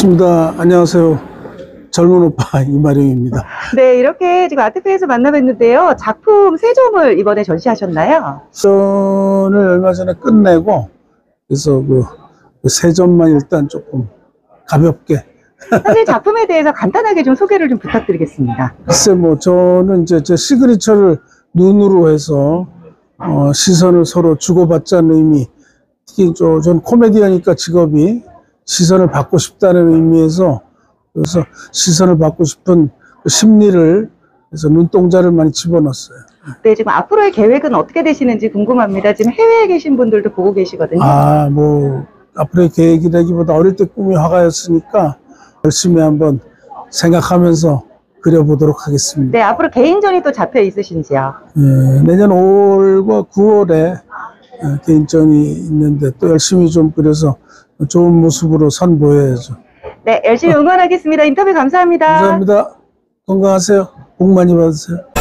반갑습니다. 안녕하세요. 젊은 오빠 이마룡입니다. 네, 이렇게 지금 아트페이에서 만나뵀는데요. 작품 3점을 이번에 전시하셨나요? 선을 얼마 전에 끝내고, 그래서 그 세 점만 일단 조금 가볍게. 사실 작품에 대해서 간단하게 좀 소개를 좀 부탁드리겠습니다. 글쎄, 뭐, 저는 이제 제 시그니처를 눈으로 해서, 시선을 서로 주고받자는 의미, 특히 전 코미디언이니까 직업이 시선을 받고 싶다는 의미에서, 그래서 시선을 받고 싶은 그 심리를, 그래서 눈동자를 많이 집어넣었어요. 네, 지금 앞으로의 계획은 어떻게 되시는지 궁금합니다. 지금 해외에 계신 분들도 보고 계시거든요. 앞으로의 계획이라기보다 어릴 때 꿈이 화가였으니까 열심히 한번 생각하면서 그려보도록 하겠습니다. 네, 앞으로 개인전이 또 잡혀 있으신지요? 내년 5월과 9월에 개인전이 있는데 또 열심히 좀 그려서 좋은 모습으로 선보여야죠. 네, 열심히 응원하겠습니다. 인터뷰 감사합니다. 감사합니다. 건강하세요. 복 많이 받으세요.